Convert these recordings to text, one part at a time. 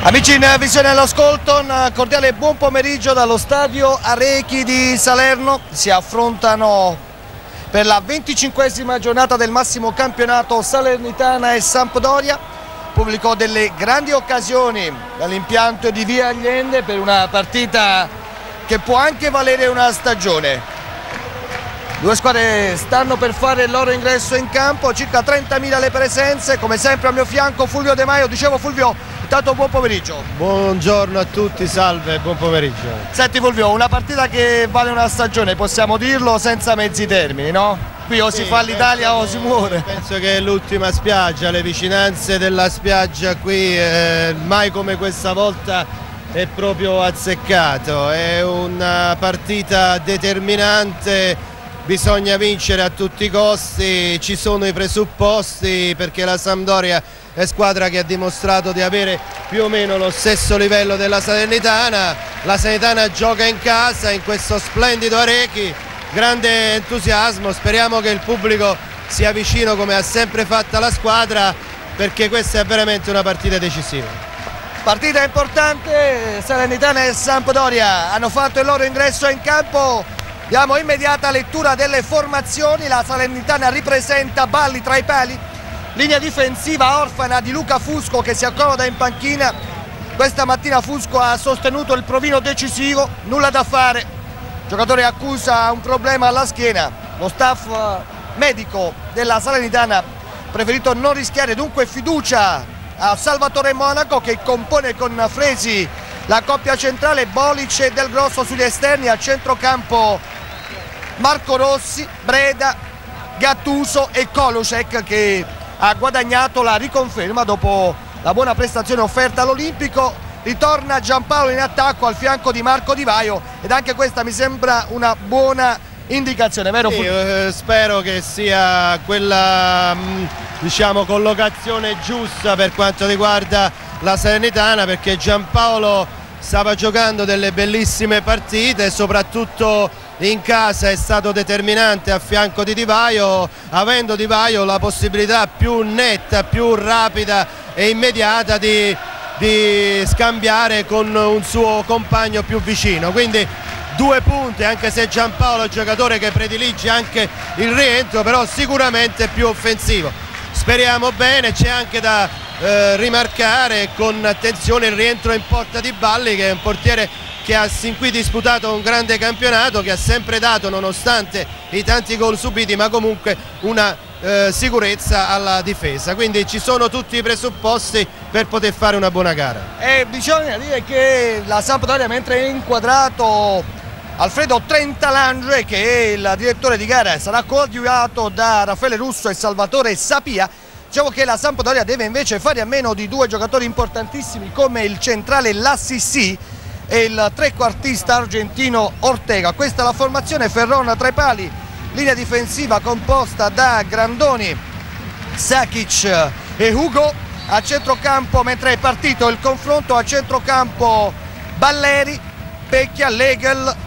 Amici in visione all'ascolto, un cordiale buon pomeriggio dallo stadio Arechi di Salerno. Si affrontano per la 25esima giornata del massimo campionato Salernitana e Sampdoria. Pubblico delle grandi occasioni dall'impianto di Via Allende per una partita che può anche valere una stagione. Due squadre stanno per fare il loro ingresso in campo, circa 30.000 le presenze, come sempre al mio fianco Fulvio De Maio. Dicevo Fulvio, intanto buon pomeriggio. Buongiorno a tutti, salve, buon pomeriggio. Senti Fulvio, una partita che vale una stagione, possiamo dirlo senza mezzi termini, no? Qui o si fa l'Italia o si muore. Penso che è l'ultima spiaggia, le vicinanze della spiaggia qui mai come questa volta è proprio azzeccato. È una partita determinante. Bisogna vincere a tutti i costi, ci sono i presupposti perché la Sampdoria è squadra che ha dimostrato di avere più o meno lo stesso livello della Salernitana. La Salernitana gioca in casa in questo splendido Arechi, grande entusiasmo, speriamo che il pubblico sia vicino come ha sempre fatto la squadra perché questa è veramente una partita decisiva. Partita importante, Salernitana e Sampdoria hanno fatto il loro ingresso in campo. Diamo immediata lettura delle formazioni. La Salernitana ripresenta Balli tra i pali, linea difensiva orfana di Luca Fusco che si accomoda in panchina. Questa mattina Fusco ha sostenuto il provino decisivo, nulla da fare, il giocatore accusa un problema alla schiena. Lo staff medico della Salernitana ha preferito non rischiare, dunque fiducia a Salvatore Monaco che compone con Fresi la coppia centrale, Bolic e Del Grosso sugli esterni. Al centrocampo Marco Rossi, Breda, Gattuso e Kolosek che ha guadagnato la riconferma dopo la buona prestazione offerta all'Olimpico. Ritorna Giampaolo in attacco al fianco di Marco Di Vaio ed anche questa mi sembra una buona indicazione, vero? Sì, spero che sia quella diciamo collocazione giusta per quanto riguarda la Salernitana, perché Giampaolo stava giocando delle bellissime partite, soprattutto in casa è stato determinante a fianco di Di Vaio, avendo Di Vaio la possibilità più netta, più rapida e immediata di scambiare con un suo compagno più vicino. Quindi 2 punti, anche se Giampaolo è un giocatore che predilige anche il rientro, però sicuramente più offensivo. Speriamo bene. C'è anche da rimarcare con attenzione il rientro in porta di Balli, che è un portiere che ha sin qui disputato un grande campionato, che ha sempre dato, nonostante i tanti gol subiti, ma comunque una sicurezza alla difesa. Quindi ci sono tutti i presupposti per poter fare una buona gara. E bisogna dire che la Sampdoria, mentre è inquadrato Alfredo Trentalange, che è il direttore di gara, sarà coadiuvato da Raffaele Russo e Salvatore Sapia. Diciamo che la Sampdoria deve invece fare a meno di 2 giocatori importantissimi come il centrale Lassissi e il trequartista argentino Ortega. Questa è la formazione: Ferron tra i pali, linea difensiva composta da Grandoni, Sakic e Hugo. A centrocampo, mentre è partito il confronto, a centrocampo Balleri, Pecchia, Legel,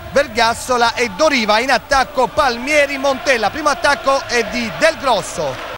Vergassola e Doriva. In attacco Palmieri, Montella. Primo attacco è di Del Grosso.